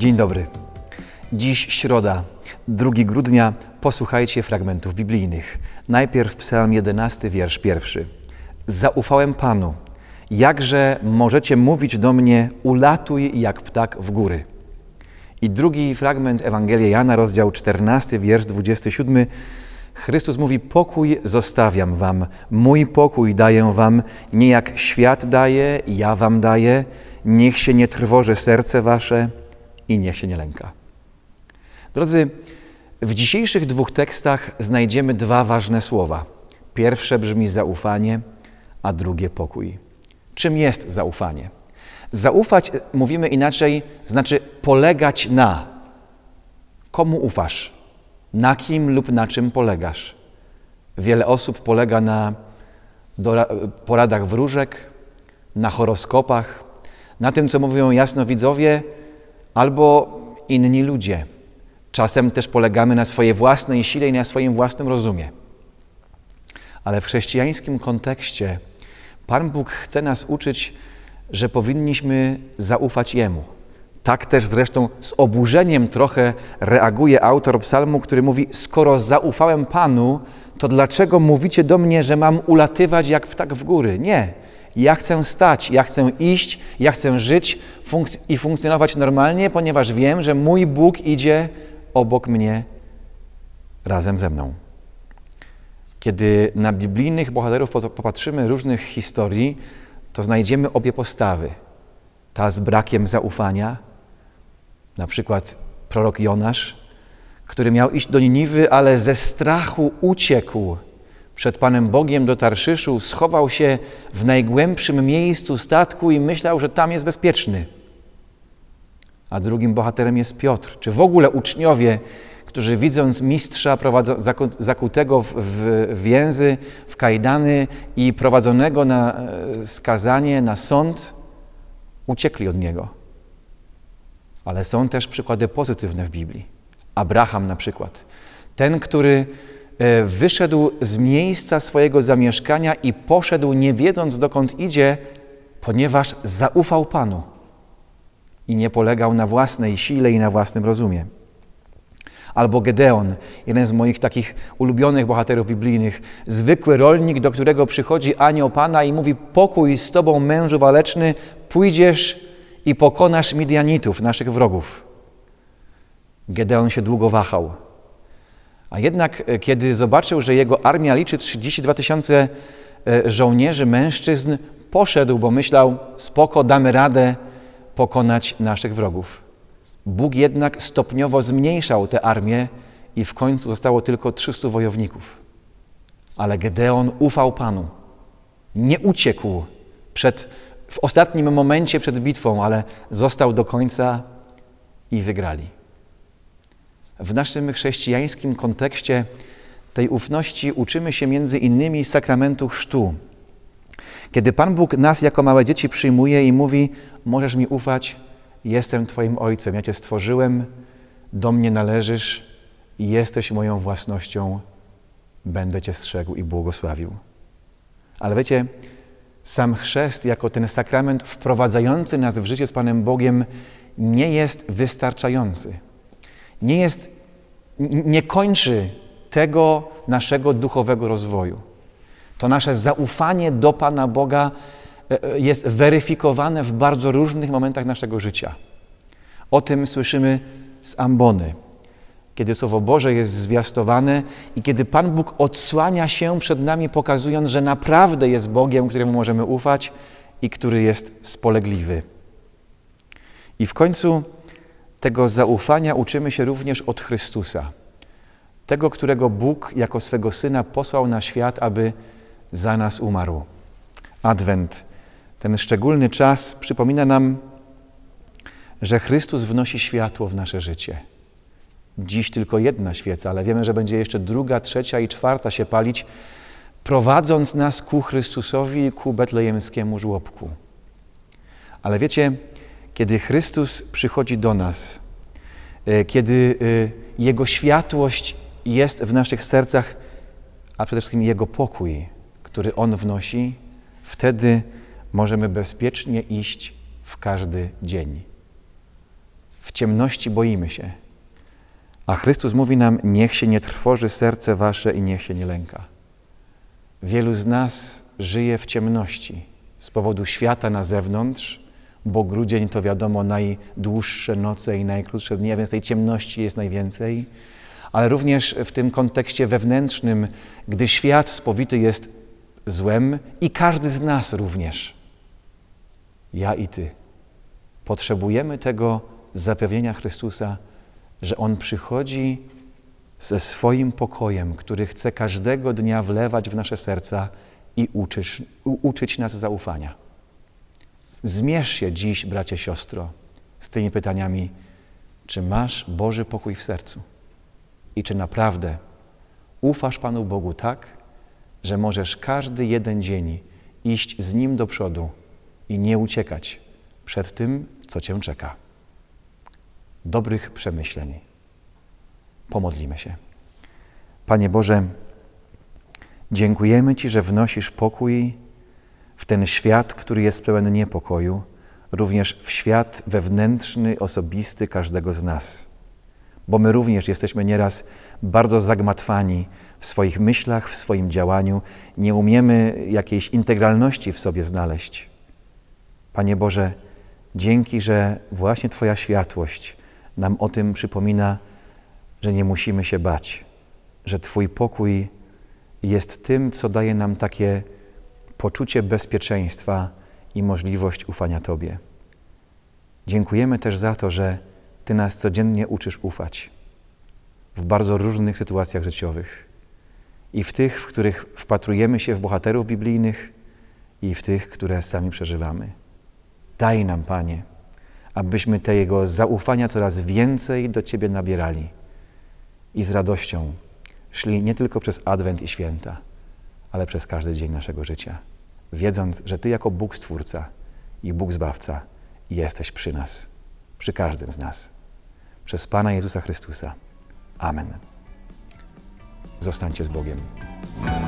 Dzień dobry. Dziś środa, 2 grudnia. Posłuchajcie fragmentów biblijnych. Najpierw Psalm 11, wiersz 1. Zaufałem Panu. Jakże możecie mówić do mnie, ulatuj jak ptak w góry. I drugi fragment Ewangelia Jana, rozdział 14, wiersz 27. Chrystus mówi, pokój zostawiam wam, mój pokój daję wam, nie jak świat daje, ja wam daję. Niech się nie trwoży serce wasze i niech się nie lęka. Drodzy, w dzisiejszych 2 tekstach znajdziemy 2 ważne słowa. Pierwsze brzmi zaufanie, a drugie pokój. Czym jest zaufanie? Zaufać, mówimy inaczej, znaczy polegać na. Komu ufasz? Na kim lub na czym polegasz? Wiele osób polega na poradach wróżek, na horoskopach, na tym, co mówią jasnowidzowie albo inni ludzie. Czasem też polegamy na swojej własnej sile i na swoim własnym rozumie. Ale w chrześcijańskim kontekście Pan Bóg chce nas uczyć, że powinniśmy zaufać Jemu. Tak też zresztą z oburzeniem trochę reaguje autor psalmu, który mówi, skoro zaufałem Panu, to dlaczego mówicie do mnie, że mam ulatywać jak ptak w góry? Nie. Ja chcę stać, ja chcę iść, ja chcę żyć i funkcjonować normalnie, ponieważ wiem, że mój Bóg idzie obok mnie razem ze mną. Kiedy na biblijnych bohaterów popatrzymy różnych historii, to znajdziemy obie postawy. Ta z brakiem zaufania, na przykład prorok Jonasz, który miał iść do Niniwy, ale ze strachu uciekł przed Panem Bogiem do Tarszyszu, schował się w najgłębszym miejscu statku i myślał, że tam jest bezpieczny. A drugim bohaterem jest Piotr, czy w ogóle uczniowie, którzy widząc mistrza zakutego w więzy, w kajdany i prowadzonego na skazanie, na sąd, uciekli od niego. Ale są też przykłady pozytywne w Biblii. Abraham na przykład. Ten, który wyszedł z miejsca swojego zamieszkania i poszedł nie wiedząc dokąd idzie, ponieważ zaufał Panu i nie polegał na własnej sile i na własnym rozumie. Albo Gedeon, jeden z moich takich ulubionych bohaterów biblijnych, zwykły rolnik, do którego przychodzi anioł Pana i mówi, pokój z Tobą, mężu waleczny, pójdziesz i pokonasz Midianitów, naszych wrogów. Gedeon się długo wahał. A jednak, kiedy zobaczył, że jego armia liczy 32 000 żołnierzy, mężczyzn, poszedł, bo myślał, spoko, damy radę pokonać naszych wrogów. Bóg jednak stopniowo zmniejszał tę armię i w końcu zostało tylko 300 wojowników. Ale Gedeon ufał Panu. Nie uciekł w ostatnim momencie przed bitwą, ale został do końca i wygrali. W naszym chrześcijańskim kontekście tej ufności uczymy się między innymi sakramentu chrztu. Kiedy Pan Bóg nas jako małe dzieci przyjmuje i mówi, możesz mi ufać, jestem Twoim Ojcem, ja Cię stworzyłem, do mnie należysz i jesteś moją własnością, będę Cię strzegł i błogosławił. Ale wiecie, sam chrzest jako ten sakrament wprowadzający nas w życie z Panem Bogiem nie jest wystarczający. Nie kończy tego naszego duchowego rozwoju. To nasze zaufanie do Pana Boga jest weryfikowane w bardzo różnych momentach naszego życia. O tym słyszymy z ambony, kiedy Słowo Boże jest zwiastowane i kiedy Pan Bóg odsłania się przed nami, pokazując, że naprawdę jest Bogiem, któremu możemy ufać i który jest spolegliwy. I w końcu tego zaufania uczymy się również od Chrystusa, tego, którego Bóg jako swego Syna posłał na świat, aby za nas umarł. Adwent, ten szczególny czas przypomina nam, że Chrystus wnosi światło w nasze życie. Dziś tylko 1 świeca, ale wiemy, że będzie jeszcze 2., 3. i 4. się palić, prowadząc nas ku Chrystusowi i ku betlejemskiemu żłobku. Ale wiecie, kiedy Chrystus przychodzi do nas, kiedy Jego światłość jest w naszych sercach, a przede wszystkim Jego pokój, który On wnosi, wtedy możemy bezpiecznie iść w każdy dzień. W ciemności boimy się. A Chrystus mówi nam, niech się nie trwoży serce wasze i niech się nie lęka. Wielu z nas żyje w ciemności z powodu świata na zewnątrz, bo grudzień to wiadomo najdłuższe noce i najkrótsze dni, a więc tej ciemności jest najwięcej. Ale również w tym kontekście wewnętrznym, gdy świat spowity jest złem i każdy z nas również, ja i ty, potrzebujemy tego zapewnienia Chrystusa, że On przychodzi ze swoim pokojem, który chce każdego dnia wlewać w nasze serca i uczyć nas zaufania. Zmierz się dziś, bracie, siostro, z tymi pytaniami, czy masz Boży pokój w sercu i czy naprawdę ufasz Panu Bogu tak, że możesz każdy jeden dzień iść z Nim do przodu i nie uciekać przed tym, co Cię czeka. Dobrych przemyśleń. Pomodlimy się. Panie Boże, dziękujemy Ci, że wnosisz pokój w ten świat, który jest pełen niepokoju, również w świat wewnętrzny, osobisty każdego z nas. Bo my również jesteśmy nieraz bardzo zagmatwani w swoich myślach, w swoim działaniu. Nie umiemy jakiejś integralności w sobie znaleźć. Panie Boże, dzięki, że właśnie Twoja światłość nam o tym przypomina, że nie musimy się bać, że Twój pokój jest tym, co daje nam takie poczucie bezpieczeństwa i możliwość ufania Tobie. Dziękujemy też za to, że Ty nas codziennie uczysz ufać w bardzo różnych sytuacjach życiowych. I w tych, w których wpatrujemy się w bohaterów biblijnych, i w tych, które sami przeżywamy. Daj nam, Panie, abyśmy tego zaufania coraz więcej do Ciebie nabierali i z radością szli nie tylko przez Adwent i święta, ale przez każdy dzień naszego życia, wiedząc, że Ty jako Bóg Stwórca i Bóg Zbawca jesteś przy nas, przy każdym z nas. Przez Pana Jezusa Chrystusa. Amen. Zostańcie z Bogiem.